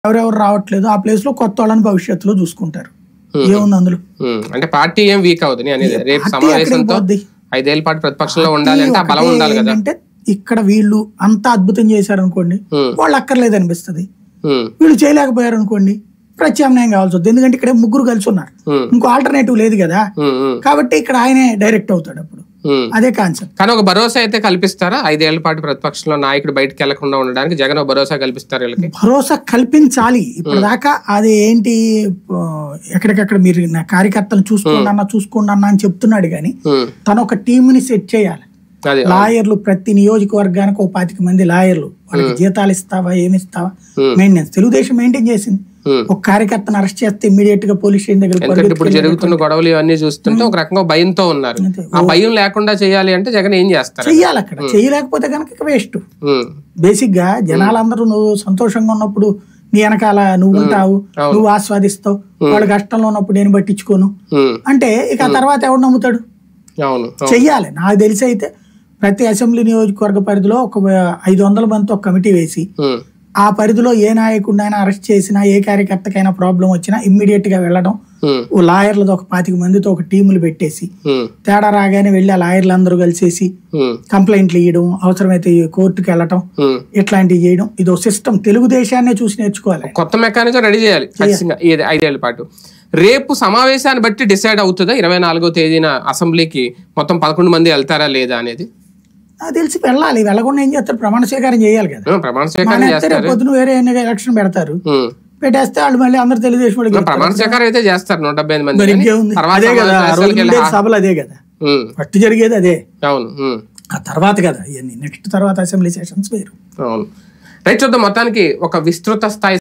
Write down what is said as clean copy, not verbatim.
ఎవరెవరు రావట్లేదు ఆ ప్లేస్ లో కొత్త వాళ్ళని భవిష్యత్తులో చూసుకుంటారు. ఏముంది అందులో? అంటే పార్టీ ఏం వీక్ అవుతుంది అనేది రేపు సమావేశంతో 5 ఏళ్ల పాటు ప్రతిపక్షంలో ఉండాలి అంటే ఆ బలం ఉండాలి కదా. అంటే ఇక్కడ వీళ్ళు అంత అద్భుతం చేశారు అనుకోండి, వాళ్ళు అక్కర్లేదు అనిపిస్తుంది. వీళ్ళు చేయలేకపోయారు అనుకోండి, ప్రత్యామ్నాయం కావాల్సి వస్తుంది. ఎందుకంటే ఇక్కడ ముగ్గురు కలిసి ఉన్నారు, ఇంకో ఆల్టర్నేటివ్ లేదు కదా. కాబట్టి ఇక్కడ ఆయనే డైరెక్ట్ అవుతాడు. అప్పుడు అదే కాన్సెప్ట్. కానీ ఒక భరోసా అయితే కల్పిస్తారా? 5 ఏళ్ల పాటు ప్రతిపక్షంలో నాయకుడు బయటకు వెళ్లకుండా ఉండడానికి జగన్ భరోసా కల్పిస్తారు వీళ్ళకి? భరోసా కల్పించాలి. ఇప్పటిదాకా అది ఏంటి, ఎక్కడికక్కడ మీరు నా కార్యకర్తలు చూసుకోండి అన్న అని చెప్తున్నాడు. కానీ తను ఒక టీమ్ ని సెట్ చేయాలి. లాయర్లు ప్రతి నియోజకవర్గానికి 25 మంది లాయర్లు, వాళ్ళకి జీతాలు ఇస్తావా, ఏమిస్తావా, మెయింటెనెన్స్. తెలుగుదేశం మెయింటైన్ చేసింది. ఒక కార్యకర్తను అరెస్ట్ చేస్తే ఇమీడియట్ గా పోలీస్ స్టేషన్ దగ్గర. ఇప్పుడు జరుగుతున్న గొడవలు ఇవన్నీ చూస్తుంటే ఒక రకంగా భయంతో ఉన్నారు. ఆ భయం లేకుండా చేయాలి అంటే జగన్ ఏం చేస్తారు? చెయ్యాలి. అక్కడ చేయలేకపోతే కనుక వేస్ట్. బేసిక్ గా జనాలందరూ నువ్వు సంతోషంగా ఉన్నప్పుడు నీ వెనకాల నువ్వు ఉంటావు, నువ్వు ఆస్వాదిస్తావు. వాళ్ళు కష్టంలో ఉన్నప్పుడు నేను పట్టించుకోను అంటే ఇక ఆ తర్వాత ఎవడు నమ్ముతాడు? చెయ్యాలి. నాకు తెలిసి అయితే ప్రతి అసెంబ్లీ నియోజకవర్గ పరిధిలో ఒక 500 మందితో ఒక కమిటీ వేసి ఆ పరిధిలో ఏ నాయకుడినైనా అరెస్ట్ చేసినా, ఏ కార్యకర్తకైనా ప్రాబ్లం వచ్చినా ఇమ్మీడియట్ గా వెళ్ళడం, లాయర్లతో ఒక 25 మందితో ఒక టీములు పెట్టేసి తేడా రాగానే వెళ్ళి ఆ లాయర్లు అందరూ కలిసేసి కంప్లైంట్లు ఇవ్వడం, అవసరమైతే కోర్టుకు వెళ్ళటం, ఇట్లాంటివి చేయడం. ఇదో సిస్టమ్. తెలుగుదేశాన్ని చూసి నేర్చుకోవాలి. కొత్త మెకానిజం రెడీ చేయాలి 5 ఏళ్ల పాటు. రేపు సమావేశాన్ని బట్టి డిసైడ్ అవుతుందా 24వ తేదీన అసెంబ్లీకి మొత్తం 11 మంది వెళ్తారా లేదా అనేది? నాకు తెలిసి వెళ్ళాలి. వెళ్ళకుండా ఏం చేస్తారు? ప్రమాణ స్వీకారం చేయాలి కదా. ప్రమాణ స్వీకారం చేస్తారు. పొద్దున వేరే ఎలక్షన్ పెడతారు, పెట్టేస్తే వాళ్ళు మళ్ళీ అందరు తెలుగుదేశం వాళ్ళు ప్రమాణ స్వీకారం అయితే చేస్తారు 175 మంది. అదే కదా సభలు, అదే కదా ఫస్ట్ జరిగేది అదే. అవును, ఆ తర్వాత కదా ఇవన్నీ నెక్స్ట్ తర్వాత అసెంబ్లీ సెషన్స్ వేరు. అవును, రైట్. చూద్దాం. మొత్తానికి ఒక విస్తృత స్థాయి